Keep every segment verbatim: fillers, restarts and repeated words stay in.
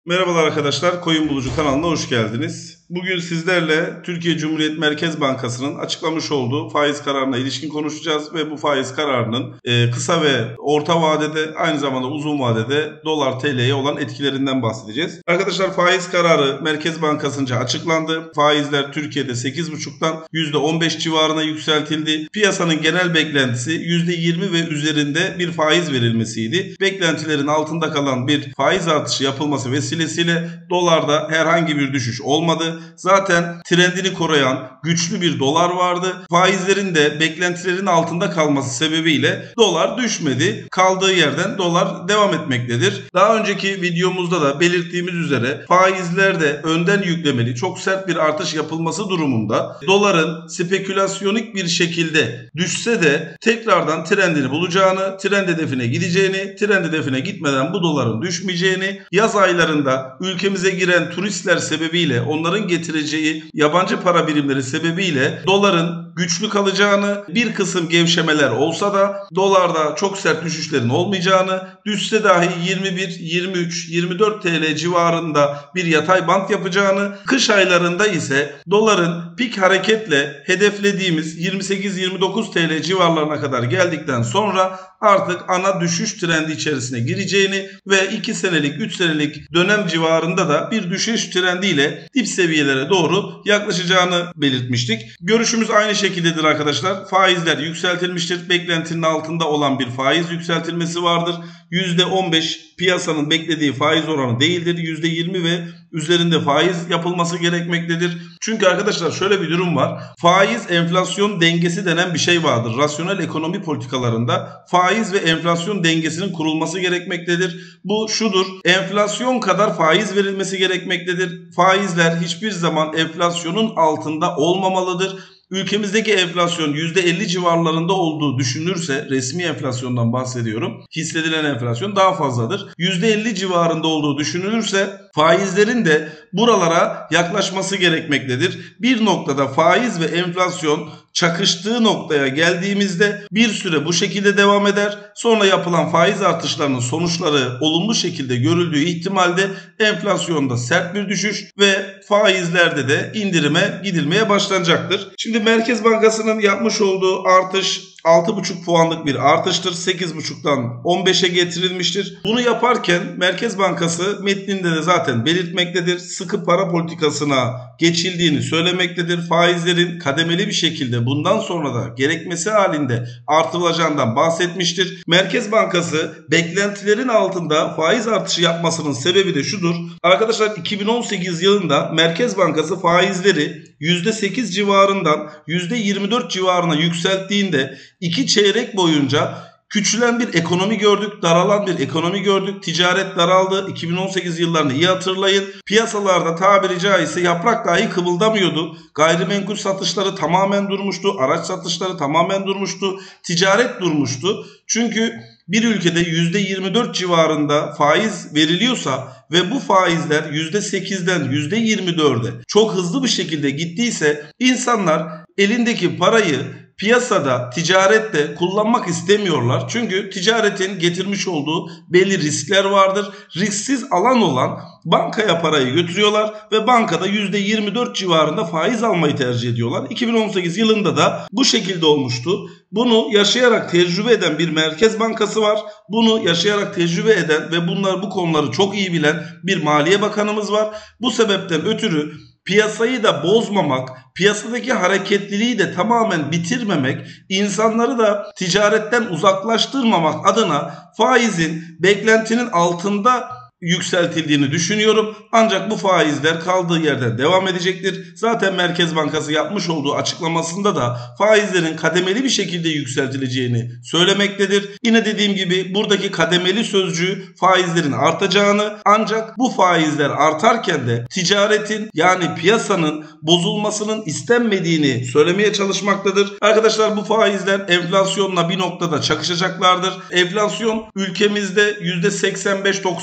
Merhabalar arkadaşlar, Koyun Bulucu kanalına hoş geldiniz. Bugün sizlerle Türkiye Cumhuriyet Merkez Bankası'nın açıklamış olduğu faiz kararına ilişkin konuşacağız ve bu faiz kararının e, kısa ve orta vadede, aynı zamanda uzun vadede dolar T L'ye olan etkilerinden bahsedeceğiz. Arkadaşlar, faiz kararı Merkez Bankası'nca açıklandı. Faizler Türkiye'de sekiz buçuktan yüzde on beş civarına yükseltildi. Piyasanın genel beklentisi yüzde yirmi ve üzerinde bir faiz verilmesiydi. Beklentilerin altında kalan bir faiz artışı yapılması vesilesiyle dolarda herhangi bir düşüş olmadı. Zaten trendini koruyan güçlü bir dolar vardı. Faizlerin de beklentilerin altında kalması sebebiyle dolar düşmedi. Kaldığı yerden dolar devam etmektedir. Daha önceki videomuzda da belirttiğimiz üzere faizlerde önden yüklemeli çok sert bir artış yapılması durumunda doların spekülasyonik bir şekilde düşse de tekrardan trendini bulacağını, trend hedefine gideceğini, trend hedefine gitmeden bu doların düşmeyeceğini, yaz aylarında ülkemize giren turistler sebebiyle onların getireceği yabancı para birimleri sebebiyle doların güçlü kalacağını, bir kısım gevşemeler olsa da dolarda çok sert düşüşlerin olmayacağını, düşse dahi yirmi bir, yirmi üç, yirmi dört T L civarında bir yatay bant yapacağını, kış aylarında ise doların pik hareketle hedeflediğimiz yirmi sekiz yirmi dokuz T L civarlarına kadar geldikten sonra artık ana düşüş trendi içerisine gireceğini ve iki senelik, üç senelik dönem civarında da bir düşüş trendiyle dip seviyelere doğru yaklaşacağını belirtmiştik. Görüşümüz aynı şekildedir arkadaşlar. Faizler yükseltilmiştir. Beklentinin altında olan bir faiz yükseltilmesi vardır. yüzde on beş piyasanın beklediği faiz oranı değildir. yüzde yirmi ve üzerinde faiz yapılması gerekmektedir. Çünkü arkadaşlar şöyle bir durum var. Faiz enflasyon dengesi denen bir şey vardır. Rasyonel ekonomi politikalarında faiz ve enflasyon dengesinin kurulması gerekmektedir. Bu şudur: enflasyon kadar faiz verilmesi gerekmektedir. Faizler hiçbir zaman enflasyonun altında olmamalıdır. Ülkemizdeki enflasyon yüzde elli civarlarında olduğu düşünülürse, resmi enflasyondan bahsediyorum, hissedilen enflasyon daha fazladır. yüzde elli civarında olduğu düşünülürse faizlerin de buralara yaklaşması gerekmektedir. Bir noktada faiz ve enflasyon çakıştığı noktaya geldiğimizde bir süre bu şekilde devam eder. Sonra yapılan faiz artışlarının sonuçları olumlu şekilde görüldüğü ihtimalde enflasyonda sert bir düşüş ve faizlerde de indirime gidilmeye başlanacaktır. Şimdi Merkez Bankası'nın yapmış olduğu artış altı buçuk puanlık bir artıştır. sekiz buçuktan on beşe getirilmiştir. Bunu yaparken Merkez Bankası metninde de zaten belirtmektedir. Sıkı para politikasına geçildiğini söylemektedir. Faizlerin kademeli bir şekilde bundan sonra da gerekmesi halinde artırılacağından bahsetmiştir. Merkez Bankası beklentilerin altında faiz artışı yapmasının sebebi de şudur. Arkadaşlar, iki bin on sekiz yılında Merkez Bankası faizleri yüzde sekiz civarından yüzde yirmi dört civarına yükselttiğinde iki çeyrek boyunca küçülen bir ekonomi gördük, daralan bir ekonomi gördük. Ticaret daraldı. iki bin on sekiz yıllarını iyi hatırlayın. Piyasalarda tabiri caizse yaprak dahi kıvıldamıyordu. Gayrimenkul satışları tamamen durmuştu. Araç satışları tamamen durmuştu. Ticaret durmuştu. Çünkü bir ülkede yüzde yirmi dört civarında faiz veriliyorsa ve bu faizler yüzde sekizden yüzde yirmi dörde çok hızlı bir şekilde gittiyse insanlar elindeki parayı piyasada, ticarette kullanmak istemiyorlar. Çünkü ticaretin getirmiş olduğu belli riskler vardır. Risksiz alan olan bankaya parayı götürüyorlar ve bankada yüzde yirmi dört civarında faiz almayı tercih ediyorlar. iki bin on sekiz yılında da bu şekilde olmuştu. Bunu yaşayarak tecrübe eden bir Merkez Bankası var. Bunu yaşayarak tecrübe eden ve bunlar bu konuları çok iyi bilen bir Maliye Bakanımız var. Bu sebepten ötürü piyasayı da bozmamak, piyasadaki hareketliliği de tamamen bitirmemek, insanları da ticaretten uzaklaştırmamak adına faizin beklentinin altında yükseltildiğini düşünüyorum. Ancak bu faizler kaldığı yerden devam edecektir. Zaten Merkez Bankası yapmış olduğu açıklamasında da faizlerin kademeli bir şekilde yükseltileceğini söylemektedir. Yine dediğim gibi buradaki kademeli sözcüğü faizlerin artacağını, ancak bu faizler artarken de ticaretin, yani piyasanın bozulmasının istenmediğini söylemeye çalışmaktadır. Arkadaşlar, bu faizler enflasyonla bir noktada çakışacaklardır. Enflasyon ülkemizde yüzde seksen beş doksan civarında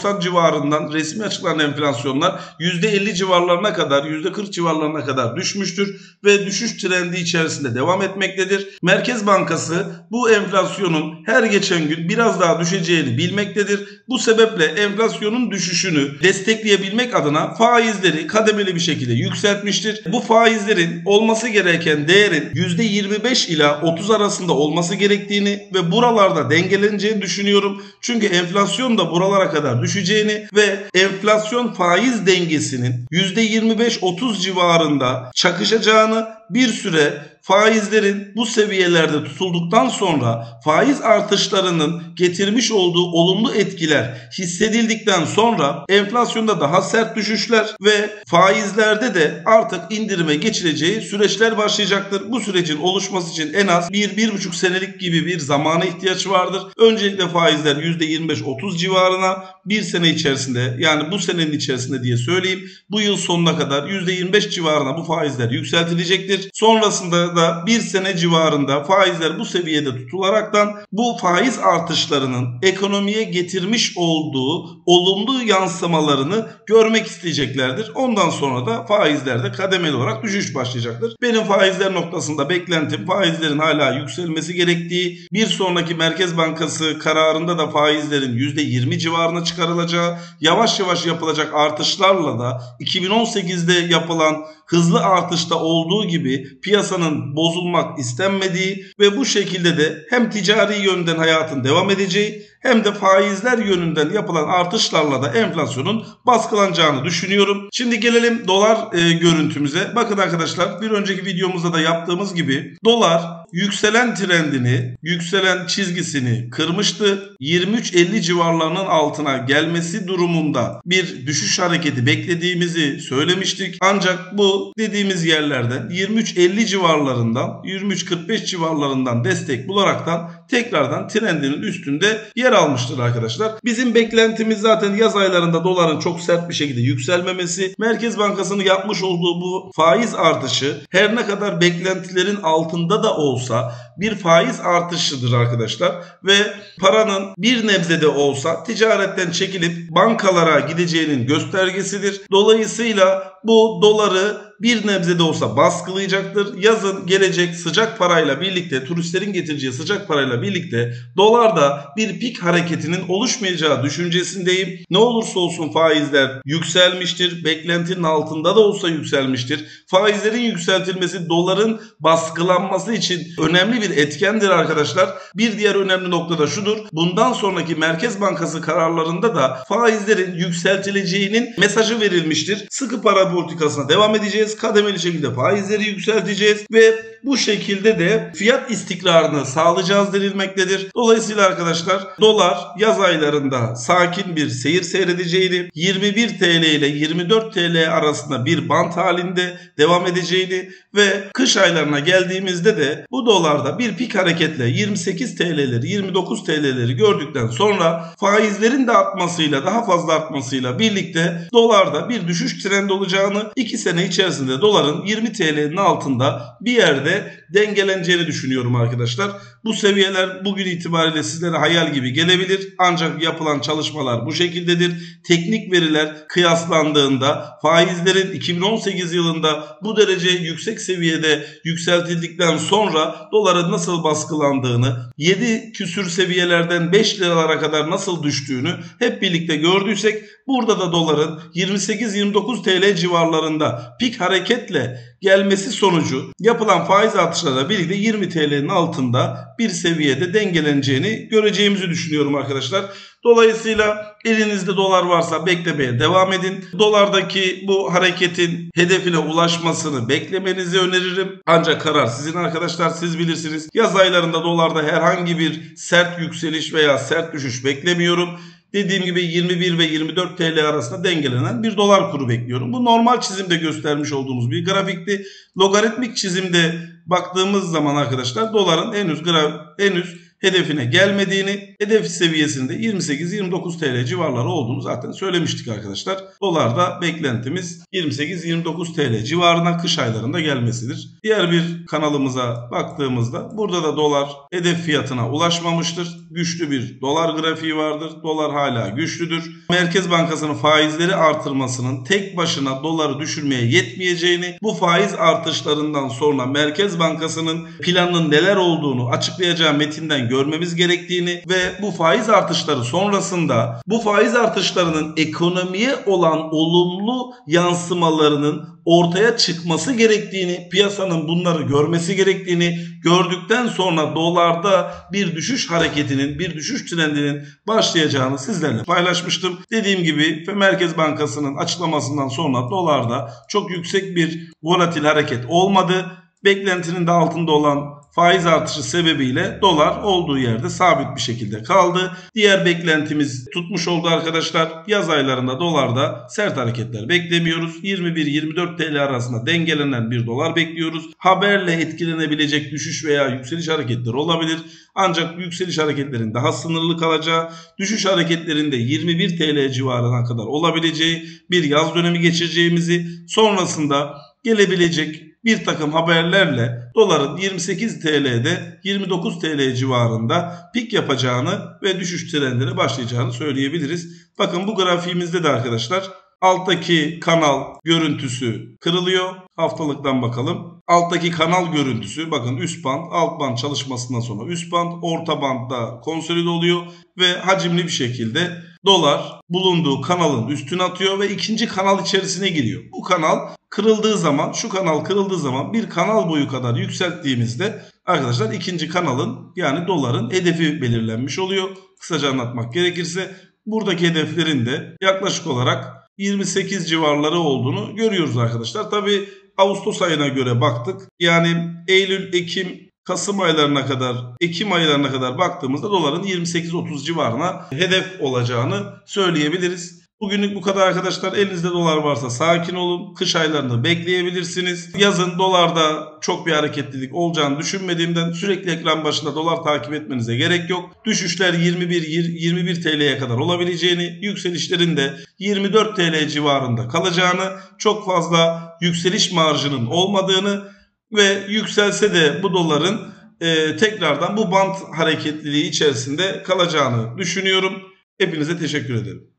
civarından resmi açıklanan enflasyonlar yüzde elli civarlarına kadar, yüzde kırk civarlarına kadar düşmüştür ve düşüş trendi içerisinde devam etmektedir. Merkez Bankası bu enflasyonun her geçen gün biraz daha düşeceğini bilmektedir. Bu sebeple enflasyonun düşüşünü destekleyebilmek adına faizleri kademeli bir şekilde yükseltmiştir. Bu faizlerin olması gereken değerin yüzde yirmi beş ila otuz arasında olması gerektiğini ve buralarda dengeleneceğini düşünüyorum. Çünkü enflasyon da buralara kadar düşeceğini ve enflasyon faiz dengesinin yüzde yirmi beş otuz civarında çakışacağını, bir süre faizlerin bu seviyelerde tutulduktan sonra faiz artışlarının getirmiş olduğu olumlu etkiler hissedildikten sonra enflasyonda daha sert düşüşler ve faizlerde de artık indirime geçileceği süreçler başlayacaktır. Bu sürecin oluşması için en az bir bir buçuk senelik gibi bir zamana ihtiyaç vardır. Öncelikle faizler yüzde yirmi beş otuz civarına bir sene içerisinde, yani bu senenin içerisinde diye söyleyeyim, bu yıl sonuna kadar yüzde yirmi beş civarına bu faizler yükseltilecektir. Sonrasında da bir sene civarında faizler bu seviyede tutularaktan bu faiz artışlarının ekonomiye getirmiş olduğu olumlu yansımalarını görmek isteyeceklerdir. Ondan sonra da faizlerde kademeli olarak düşüş başlayacaktır. Benim faizler noktasında beklentim faizlerin hala yükselmesi gerektiği, bir sonraki Merkez Bankası kararında da faizlerin yüzde yirmi civarına çıkarılacağı, yavaş yavaş yapılacak artışlarla da iki bin on sekizde yapılan hızlı artışta olduğu gibi piyasanın bozulmak istenmediği ve bu şekilde de hem ticari yönden hayatın devam edeceği hem de faizler yönünden yapılan artışlarla da enflasyonun baskılanacağını düşünüyorum. Şimdi gelelim dolar e, görüntümüze. Bakın arkadaşlar, bir önceki videomuzda da yaptığımız gibi dolar yükselen trendini, yükselen çizgisini kırmıştı. yirmi üç elli civarlarının altına gelmesi durumunda bir düşüş hareketi beklediğimizi söylemiştik. Ancak bu dediğimiz yerlerden yirmi üç elli civarlarından, yirmi üç kırk beş civarlarından destek bularaktan tekrardan trendinin üstünde yer almıştır arkadaşlar. Bizim beklentimiz zaten yaz aylarında doların çok sert bir şekilde yükselmemesi. Merkez Bankası'nın yapmış olduğu bu faiz artışı her ne kadar beklentilerin altında da olsa bir faiz artışıdır arkadaşlar ve paranın bir nebze de olsa ticaretten çekilip bankalara gideceğinin göstergesidir. Dolayısıyla bu doları bir nebze de olsa baskılayacaktır. Yazın gelecek sıcak parayla birlikte, turistlerin getireceği sıcak parayla birlikte dolarda bir pik hareketinin oluşmayacağı düşüncesindeyim. Ne olursa olsun faizler yükselmiştir. Beklentinin altında da olsa yükselmiştir. Faizlerin yükseltilmesi doların baskılanması için önemli bir etkendir arkadaşlar. Bir diğer önemli nokta da şudur. Bundan sonraki Merkez Bankası kararlarında da faizlerin yükseltileceğinin mesajı verilmiştir. Sıkı para politikasına devam edeceğiz. Kademeli şekilde faizleri yükselteceğiz ve bu şekilde de fiyat istikrarını sağlayacağız denilmektedir. Dolayısıyla arkadaşlar dolar yaz aylarında sakin bir seyir seyredeceğini, yirmi bir TL ile yirmi dört TL arasında bir bant halinde devam edeceğini ve kış aylarına geldiğimizde de bu dolarda bir pik hareketle yirmi sekiz TL'leri, yirmi dokuz TL'leri gördükten sonra faizlerin de artmasıyla, daha fazla artmasıyla birlikte dolarda bir düşüş trendi olacağını, iki sene içerisinde doların yirmi TL'nin altında bir yerde dengeleneceğini düşünüyorum arkadaşlar. Bu seviyeler bugün itibariyle sizlere hayal gibi gelebilir. Ancak yapılan çalışmalar bu şekildedir. Teknik veriler kıyaslandığında faizlerin iki bin on sekiz yılında bu derece yüksek seviyede yükseltildikten sonra doların nasıl baskılandığını, yedi küsür seviyelerden beş liralara kadar nasıl düştüğünü hep birlikte gördüysek, burada da doların yirmi sekiz yirmi dokuz TL civarlarında pik hareketle gelmesi sonucu yapılan faiz artışlarıyla birlikte yirmi TL'nin altında bir seviyede dengeleneceğini göreceğimizi düşünüyorum arkadaşlar. Dolayısıyla elinizde dolar varsa beklemeye devam edin. Dolardaki bu hareketin hedefine ulaşmasını beklemenizi öneririm. Ancak karar sizin arkadaşlar, siz bilirsiniz. Yaz aylarında dolarda herhangi bir sert yükseliş veya sert düşüş beklemiyorum. Dediğim gibi yirmi bir ve yirmi dört TL arasında dengelenen bir dolar kuru bekliyorum. Bu normal çizimde göstermiş olduğumuz bir grafikti. Logaritmik çizimde baktığımız zaman arkadaşlar doların henüz gra henüz hedefine gelmediğini, hedef seviyesinde yirmi sekiz yirmi dokuz T L civarları olduğunu zaten söylemiştik arkadaşlar. Dolarda beklentimiz yirmi sekiz yirmi dokuz T L civarına kış aylarında gelmesidir. Diğer bir kanalımıza baktığımızda burada da dolar hedef fiyatına ulaşmamıştır. Güçlü bir dolar grafiği vardır. Dolar hala güçlüdür. Merkez Bankası'nın faizleri artırmasının tek başına doları düşürmeye yetmeyeceğini, bu faiz artışlarından sonra Merkez Bankası'nın planının neler olduğunu açıklayacağı metinden görmemiz gerektiğini ve bu faiz artışları sonrasında bu faiz artışlarının ekonomiye olan olumlu yansımalarının ortaya çıkması gerektiğini, piyasanın bunları görmesi gerektiğini, gördükten sonra dolarda bir düşüş hareketinin, bir düşüş trendinin başlayacağını sizlerle paylaşmıştım. Dediğim gibi Merkez Bankası'nın açıklamasından sonra dolarda çok yüksek bir volatil hareket olmadı. Beklentinin de altında olan faiz artışı sebebiyle dolar olduğu yerde sabit bir şekilde kaldı. Diğer beklentimiz tutmuş oldu arkadaşlar. Yaz aylarında dolarda sert hareketler beklemiyoruz. yirmi bir yirmi dört T L arasında dengelenen bir dolar bekliyoruz. Haberle etkilenebilecek düşüş veya yükseliş hareketleri olabilir. Ancak yükseliş hareketlerin daha sınırlı kalacağı, düşüş hareketlerinde yirmi bir T L civarına kadar olabileceği bir yaz dönemi geçireceğimizi, sonrasında gelebilecek bir takım haberlerle doların yirmi sekiz T L'de yirmi dokuz T L civarında pik yapacağını ve düşüş trendine başlayacağını söyleyebiliriz. Bakın bu grafiğimizde de arkadaşlar alttaki kanal görüntüsü kırılıyor. Haftalıktan bakalım. Alttaki kanal görüntüsü, bakın üst band, alt band çalışmasından sonra üst band, orta bandda konsolide oluyor ve hacimli bir şekilde dolar bulunduğu kanalın üstüne atıyor ve ikinci kanal içerisine giriyor. Bu kanal kırıldığı zaman, şu kanal kırıldığı zaman bir kanal boyu kadar yükselttiğimizde arkadaşlar ikinci kanalın, yani doların hedefi belirlenmiş oluyor. Kısaca anlatmak gerekirse buradaki hedeflerin de yaklaşık olarak yirmi sekiz civarları olduğunu görüyoruz arkadaşlar. Tabi Ağustos ayına göre baktık. Yani Eylül, Ekim, Kasım aylarına kadar, Ekim aylarına kadar baktığımızda doların yirmi sekiz otuz civarına hedef olacağını söyleyebiliriz. Bugünlük bu kadar arkadaşlar. Elinizde dolar varsa sakin olun. Kış aylarını bekleyebilirsiniz. Yazın dolarda çok bir hareketlilik olacağını düşünmediğimden sürekli ekran başında dolar takip etmenize gerek yok. Düşüşler yirmi bir yirmi bir T L'ye kadar olabileceğini, yükselişlerin de yirmi dört T L civarında kalacağını, çok fazla yükseliş marjının olmadığını ve yükselse de bu doların e, tekrardan bu bant hareketliliği içerisinde kalacağını düşünüyorum. Hepinize teşekkür ederim.